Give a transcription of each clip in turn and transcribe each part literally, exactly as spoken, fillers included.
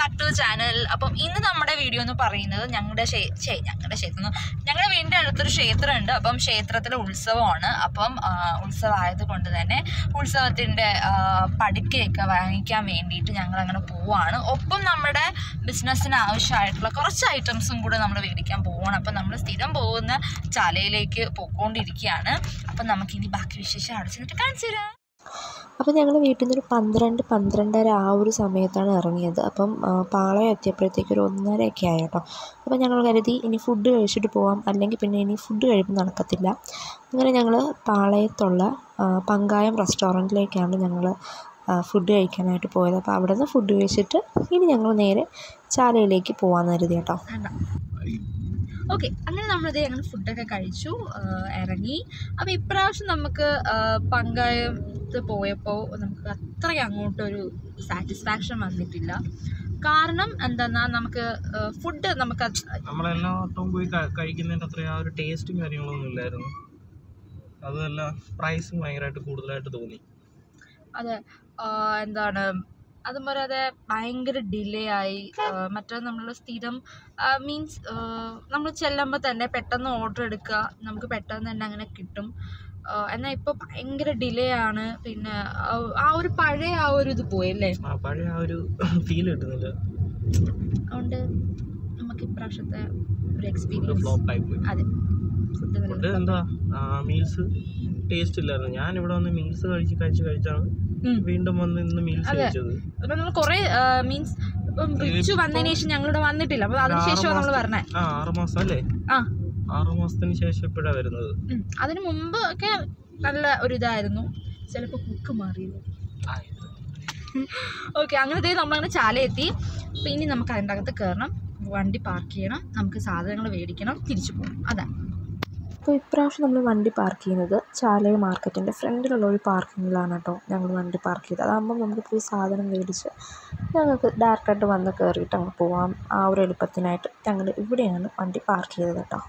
Back to channel. അപ്പം ഇന്ന് നമ്മുടെ വീഡിയോ എന്ന് പറയുന്നത് ഞങ്ങളുടെ ഞങ്ങളുടെ ക്ഷേത്രം ഞങ്ങളുടെ വീടിൻ്റെ അടുത്തൊരു ക്ഷേത്രമുണ്ട്. അപ്പം ക്ഷേത്രത്തിലെ ഉത്സവമാണ്. അപ്പം ഉത്സവം ആയതുകൊണ്ട് തന്നെ ഉത്സവത്തിൻ്റെ പടുക്കയൊക്കെ വാങ്ങിക്കാൻ വേണ്ടിയിട്ട് ഞങ്ങളങ്ങനെ പോവുകയാണ്. ഒപ്പം നമ്മുടെ ബിസിനസ്സിന് ആവശ്യമായിട്ടുള്ള കുറച്ച് ഐറ്റംസും കൂടെ നമ്മൾ മേടിക്കാൻ പോവുകയാണ്. അപ്പം നമ്മൾ സ്ഥിരം പോകുന്ന ചാലയിലേക്ക് പോയിക്കൊണ്ടിരിക്കുകയാണ്. അപ്പം നമുക്കിനി ബാക്കി വിശേഷം അവിടെ ചെന്നിട്ട് കാണിച്ചു തരാം. അപ്പോൾ ഞങ്ങൾ വീട്ടിൽ നിന്നൊരു പന്ത്രണ്ട് പന്ത്രണ്ടര ആ ഒരു സമയത്താണ് ഇറങ്ങിയത്. അപ്പം പാളയം എത്തിയപ്പോഴത്തേക്ക് ഒരു ഒന്നരയൊക്കെ ആയി കേട്ടോ. അപ്പോൾ ഞങ്ങൾ കരുതി ഇനി ഫുഡ് കഴിച്ചിട്ട് പോവാം, അല്ലെങ്കിൽ പിന്നെ ഇനി ഫുഡ് കഴിപ്പ് നടക്കത്തില്ല. അങ്ങനെ ഞങ്ങൾ പാളയത്തുള്ള പങ്കായം റെസ്റ്റോറൻറ്റിലേക്കാണ് ഞങ്ങൾ ഫുഡ് കഴിക്കാനായിട്ട് പോയത്. അപ്പോൾ അവിടെ നിന്ന് ഫുഡ് കഴിച്ചിട്ട് ഇനി ഞങ്ങൾ നേരെ ചാലയിലേക്ക് പോകാമെന്ന് കരുതി കേട്ടോ. ഓക്കെ, അങ്ങനെ നമ്മളിത് ഞങ്ങൾ ഫുഡൊക്കെ കഴിച്ചു ഇറങ്ങി. അപ്പോൾ ഇപ്രാവശ്യം നമുക്ക് പങ്കായത്ത് പോയപ്പോൾ നമുക്ക് അത്രയും അങ്ങോട്ടൊരു സാറ്റിസ്ഫാക്ഷൻ വന്നിട്ടില്ല. കാരണം എന്താന്നാ, നമുക്ക് ഫുഡ് നമുക്ക് നമ്മളെല്ലാ വട്ടവും പോയി കഴിക്കുന്നതിൻ്റെ അത്രയും ആ ഒരു ടേസ്റ്റും കാര്യങ്ങളൊന്നും ഇല്ലായിരുന്നു. അതുമല്ല പ്രൈസും ഭയങ്കരമായിട്ട് കൂടുതലായിട്ട് തോന്നി. അതെ, എന്താണ് അതും പറയാതെ ഭയങ്കര ഡിലേ ആയി. മറ്റേ നമ്മൾ സ്ഥിരം മീൻസ് നമ്മൾ ചെല്ലുമ്പോൾ തന്നെ പെട്ടെന്ന് ഓർഡർ എടുക്കുക, നമുക്ക് പെട്ടെന്ന് തന്നെ അങ്ങനെ കിട്ടും. എന്നാൽ ഇപ്പോൾ ഭയങ്കര ഡിലേ ആണ്. പിന്നെ ആ ഒരു പഴയ ആ ഒരു ഇത് പോയല്ലേ, പഴയ ആ ഒരു ഫീൽ കിട്ടുന്നില്ല. അതുകൊണ്ട് നമുക്ക് ഇപ്രാവശ്യത്തെ ഒരു എക്സ്പീരിയൻസ് അതെ. ഫുഡ് എന്താ മീൽസ് ടേസ്റ്റ് ഇല്ലായിരുന്നു. ഞാൻ ഇവിടെ വന്ന് മീൽസ് കഴിച്ച് കഴിച്ച് കഴിച്ചാണ് വീണ്ടും വന്ന് ഇന്ന് മീൽസ് കഴിച്ചത്. അപ്പം നമ്മൾ കുറേ മീൻസ് ഇപ്പം റിച്ചു വന്നതിന് ശേഷം ഞങ്ങളിവിടെ വന്നിട്ടില്ല. അപ്പോൾ അതിനുശേഷമാണ് നമ്മൾ പറഞ്ഞേ. ആ ആറ് മാസം അല്ലേ? ആ ആറ് മാസത്തിന് ശേഷം ഇപ്പോഴാണ് വരുന്നത്. അതിന് മുമ്പ് ഒക്കെ നല്ല ഒരു ഇതായിരുന്നു. ചിലപ്പോൾ കുക്ക് മാറിയത്. ഓക്കെ, അങ്ങനത്തെ നമ്മളങ്ങനെ ചാല എത്തി. അപ്പം ഇനി നമുക്ക് അതിൻ്റെ അകത്ത് കയറണം, വണ്ടി പാർക്ക് ചെയ്യണം, നമുക്ക് സാധനങ്ങൾ മേടിക്കണം, തിരിച്ചു പോകണം. അതാണ്. അപ്പോൾ ഇപ്രാവശ്യം നമ്മൾ വണ്ടി പാർക്ക് ചെയ്യുന്നത് ചാലയ മാർക്കറ്റിൻ്റെ ഫ്രണ്ടിലുള്ള ഒരു പാർക്കിങ്ങിലാണ് കേട്ടോ ഞങ്ങൾ വണ്ടി പാർക്ക് ചെയ്തത്. അതാകുമ്പം നമുക്ക് പോയി സാധനം മേടിച്ച് ഞങ്ങൾക്ക് ഡയറക്റ്റായിട്ട് വന്ന് കയറിയിട്ട് അങ്ങ് പോവാം. ആ ഒരു എളുപ്പത്തിനായിട്ട് ഞങ്ങൾ ഇവിടെയാണ് വണ്ടി പാർക്ക് ചെയ്തത് കേട്ടോ.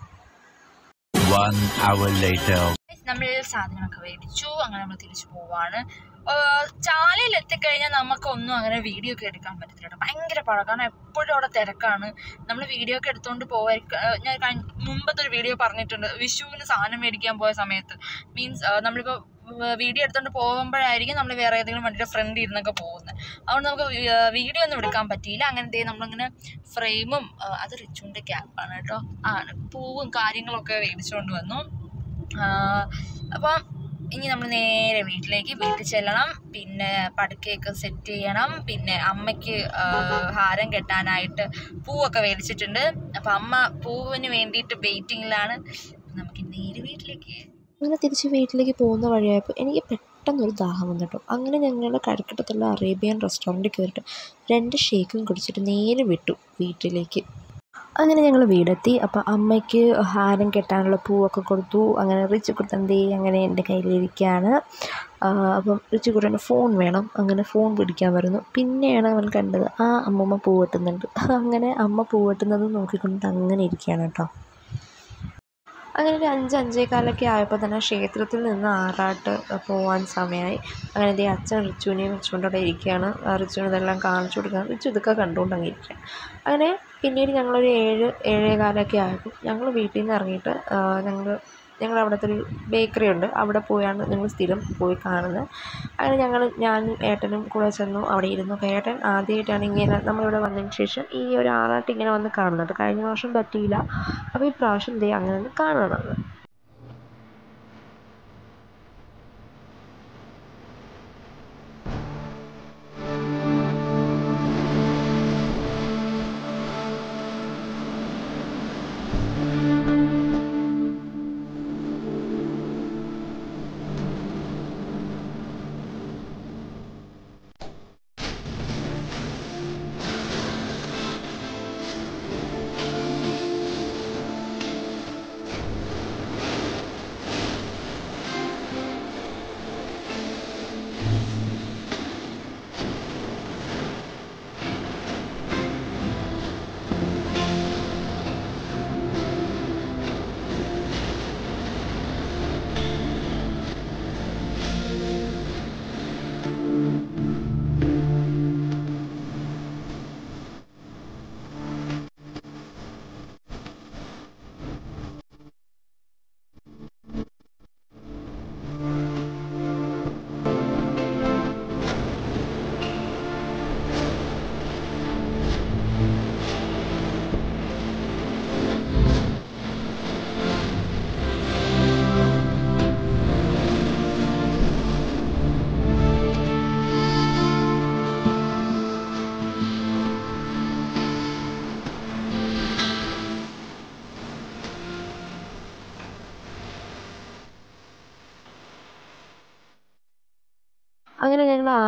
നമ്മൾ സാധനമൊക്കെ മേടിച്ചു, അങ്ങനെ നമ്മൾ തിരിച്ചു പോവാണ്. ചാലയിൽ എത്തിക്കഴിഞ്ഞാൽ നമുക്കൊന്നും അങ്ങനെ വീഡിയോ ഒക്കെ എടുക്കാൻ പറ്റത്തില്ല കേട്ടോ. ഭയങ്കര പാടാണ്, കാരണം എപ്പോഴും അവിടെ തിരക്കാണ്. നമ്മൾ വീഡിയോ ഒക്കെ എടുത്തുകൊണ്ട് പോവാ. ഞാൻ മുമ്പത്തെ ഒരു വീഡിയോ പറഞ്ഞിട്ടുണ്ട്, വിഷുവിന് സാധനം മേടിക്കാൻ പോയ സമയത്ത് മീൻസ് നമ്മളിപ്പോൾ വീഡിയോ എടുത്തുകൊണ്ട് പോകുമ്പോഴായിരിക്കും നമ്മൾ വേറെ ഏതെങ്കിലും വണ്ടിയുടെ ഫ്രണ്ട് ഇരുന്നൊക്കെ പോകുന്നത്. അതുകൊണ്ട് നമുക്ക് വീഡിയോ ഒന്നും എടുക്കാൻ പറ്റിയില്ല. അങ്ങനത്തെ നമ്മളിങ്ങനെ ഫ്രെയിമും അത് റിച്ചുവിൻ്റെ ക്യാപ്പാണ് കേട്ടോ, ആണ് പൂവും കാര്യങ്ങളൊക്കെ മേടിച്ചുകൊണ്ട് വന്നു. അപ്പം ഇനി നമ്മൾ നേരെ വീട്ടിലേക്ക് വീട്ടിൽ ചെല്ലണം. പിന്നെ പടുക്കയൊക്കെ സെറ്റ് ചെയ്യണം. പിന്നെ അമ്മയ്ക്ക് ഹാരം കെട്ടാനായിട്ട് പൂവൊക്കെ മേടിച്ചിട്ടുണ്ട്. അപ്പം അമ്മ പൂവിന് വേണ്ടിയിട്ട് വെയിറ്റിങ്ങിലാണ്. നമുക്ക് നേരെ വീട്ടിലേക്ക്. അങ്ങനെ തിരിച്ച് വീട്ടിലേക്ക് പോകുന്ന വഴിയായപ്പോൾ എനിക്ക് പെട്ടെന്നൊരു ദാഹം വന്നു കേട്ടോ. അങ്ങനെ ഞങ്ങൾ കഴക്കൂട്ടത്തുള്ള അറേബ്യൻ റെസ്റ്റോറൻറ്റിൽ കയറിയിട്ട് രണ്ട് ഷേക്കും കുടിച്ചിട്ട് നേരെ വിട്ടു വീട്ടിലേക്ക്. അങ്ങനെ ഞങ്ങൾ വീടെത്തി. അപ്പോൾ അമ്മയ്ക്ക് ഹാരം കെട്ടാനുള്ള പൂവൊക്കെ കൊടുത്തു. അങ്ങനെ റിച്ചുകുട്ടൻ്റെ അങ്ങനെ എൻ്റെ കയ്യിലിരിക്കുകയാണ്. അപ്പം റിച്ചുകുട്ടന് ഫോൺ വേണം, അങ്ങനെ ഫോൺ പിടിക്കാൻ വരുന്നു. പിന്നെയാണ് അവൻ കണ്ടത് ആ അമ്മമ്മ പൂ വെട്ടുന്നുണ്ട്. അങ്ങനെ അമ്മ പൂ വെട്ടുന്നത് നോക്കിക്കൊണ്ട് അങ്ങനെ ഇരിക്കുകയാണ് കേട്ടോ. അങ്ങനെ ഒരു അഞ്ച് അഞ്ചേകാലൊക്കെ ആയപ്പോൾ തന്നെ ക്ഷേത്രത്തിൽ നിന്ന് ആറാട്ട് പോകാൻ സമയമായി. അങ്ങനെ ദേ അച്ഛൻ റിച്ചുവിനെയും വെച്ചുകൊണ്ട് അവിടെ ഇരിക്കുകയാണ്. റിച്ചുവിന് ഇതെല്ലാം കാണിച്ചു കൊടുക്കാൻ റിച്ചു ഇതൊക്കെ കണ്ടുകൊണ്ട് അങ്ങ് ഇരിക്കുകയാണ്. അങ്ങനെ പിന്നീട് ഞങ്ങളൊരു ഏഴ് ഏഴേകാലൊക്കെ ആയപ്പോൾ ഞങ്ങൾ വീട്ടിൽ നിന്ന് ഇറങ്ങിയിട്ട് ഞങ്ങൾ ഞങ്ങൾ അവിടുത്തെ ഒരു ബേക്കറി ഉണ്ട്, അവിടെ പോയാണ് ഞങ്ങൾ സ്ഥിരം പോയി കാണുന്നത്. അങ്ങനെ ഞങ്ങൾ ഞാനും ഏട്ടനും കൂടെ ചെന്നു, അവിടെ ഇരുന്നു. ഏട്ടൻ ആദ്യമായിട്ടാണ് ഇങ്ങനെ നമ്മളിവിടെ വന്നതിന് ശേഷം ഈ ഒരു ആറാട്ട് ഇങ്ങനെ വന്ന് കാണുന്നുണ്ട്. കഴിഞ്ഞ വർഷം പറ്റിയില്ല, അപ്പോൾ ഈ പ്രാവശ്യം ദേ അങ്ങനെ ഒന്ന് കാണുന്നത്.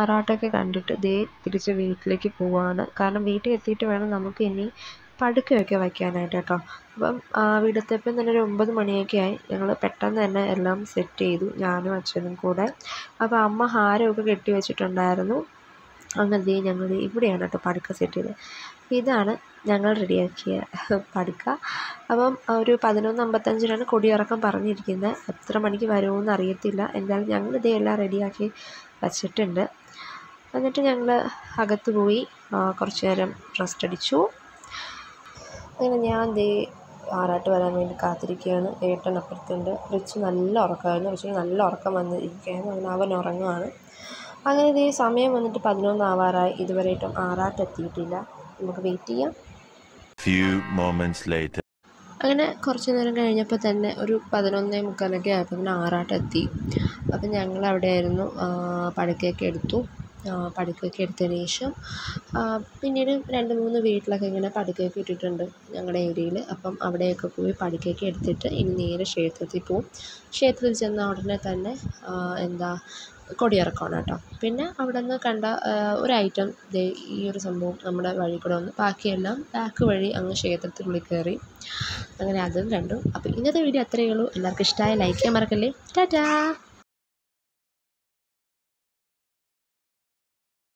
ആറാട്ടൊക്കെ കണ്ടിട്ട് ദേ തിരിച്ച് വീട്ടിലേക്ക് പോവാണ്. കാരണം വീട്ടിൽ എത്തിയിട്ട് വേണം നമുക്ക് ഇനി പടുക്കയൊക്കെ വയ്ക്കാനായിട്ട് കേട്ടോ. അപ്പം വീടെത്തിയപ്പം തന്നെ ഒരു ഒമ്പത് മണിയൊക്കെ ആയി. ഞങ്ങൾ പെട്ടെന്ന് തന്നെ എല്ലാം സെറ്റ് ചെയ്തു, ഞാനും അച്ഛനും കൂടെ. അപ്പോൾ അമ്മ ഹാരമൊക്കെ കെട്ടി വെച്ചിട്ടുണ്ടായിരുന്നു. അങ്ങനെ ഞങ്ങൾ ഇവിടെയാണ് കേട്ടോ പടുക്ക സെറ്റ് ചെയ്തത്. ഇതാണ് ഞങ്ങൾ റെഡിയാക്കിയ പടുക്ക. അപ്പം ഒരു പതിനൊന്ന് അമ്പത്തഞ്ചിനാണ് കൊടിയിറക്കം പറഞ്ഞിരിക്കുന്നത്. എത്ര മണിക്ക് വരുമെന്ന് അറിയത്തില്ല. എന്തായാലും ഞങ്ങൾ ഇതേ എല്ലാം റെഡിയാക്കി വച്ചിട്ടുണ്ട്. എന്നിട്ട് ഞങ്ങൾ അകത്ത് പോയി കുറച്ച് നേരം റെസ്റ്റ് അടിച്ചു. അങ്ങനെ ഞാൻ ദേ ആറാട്ട് വരാൻ വേണ്ടി കാത്തിരിക്കുകയാണ്. ഏട്ടൻ അപ്പുറത്തുണ്ട്. റിച്ച് നല്ല ഉറക്കമായിരുന്നു. റിച്ചിന് നല്ല ഉറക്കം വന്നിരിക്കുകയായിരുന്നു. അങ്ങനെ അവൻ ഉറങ്ങുകയാണ്. അങ്ങനെ ഇതേ സമയം വന്നിട്ട് പതിനൊന്ന് ആവാറായി. ഇതുവരെയായിട്ടും ആറാട്ട് എത്തിയിട്ടില്ല. നമുക്ക് വെയിറ്റ് ചെയ്യാം. അങ്ങനെ കുറച്ച് നേരം കഴിഞ്ഞപ്പോൾ തന്നെ ഒരു പതിനൊന്നേ മുക്കാലൊക്കെ ആയപ്പോൾ തന്നെ ആറാട്ട് എത്തി. അപ്പം ഞങ്ങൾ അവിടെ ആയിരുന്നു പടുക്കയൊക്കെ എടുത്തു. പടുക്കയൊക്കെ എടുത്തതിന് ശേഷം പിന്നീട് രണ്ട് മൂന്ന് വീട്ടിലൊക്കെ ഇങ്ങനെ പടുക്കയൊക്കെ ഇട്ടിട്ടുണ്ട് ഞങ്ങളുടെ ഏരിയയിൽ. അപ്പം അവിടെയൊക്കെ പോയി പടുക്കയൊക്കെ എടുത്തിട്ട് ഇനി നേരെ ക്ഷേത്രത്തിൽ പോവും. ക്ഷേത്രത്തിൽ ചെന്ന ഉടനെ തന്നെ എന്താ കൊടിയിറക്കമാണ് കേട്ടോ. പിന്നെ അവിടെ നിന്ന് കണ്ട ഒരു ഐറ്റം ദേ ഈ ഒരു സംഭവം നമ്മുടെ വഴി കൂടെ വന്നു. ബാക്കിയെല്ലാം ബാക്ക് വഴി അങ്ങ് ക്ഷേത്രത്തിനുള്ളിൽ കയറി. അങ്ങനെ അതും കണ്ടു. അപ്പോൾ ഇന്നത്തെ വീഡിയോ അത്രയേ ഉള്ളൂ. എല്ലാവർക്കും ഇഷ്ടമായി ലൈക്ക് ചെയ്യാൻ മറക്കല്ലേ. ടാറ്റാ.